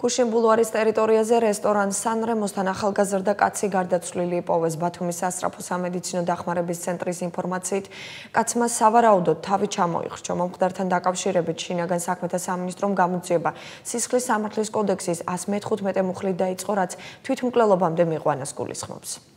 გუშინ ბულვარის ტერიტორიაზე რესტორან სანრემოსთან ახალგაზრდა კაცი გარდაცვლილი იპოვეს. ბათუმის სასწრაფო სამედიცინო დახმარების ცენტრის ინფორმაციით, კაცმა სავარაუდოდ თავი ჩამოიხრჩა. მომხდართან დაკავშირებით შინაგან საქმეთა სამინისტრომ გამოძიება სისხლის სამართლის კოდექსის 115 მუხლით დაიწყო, რაც თვითმკვლელობამდე მიყვანას გულისხმობს.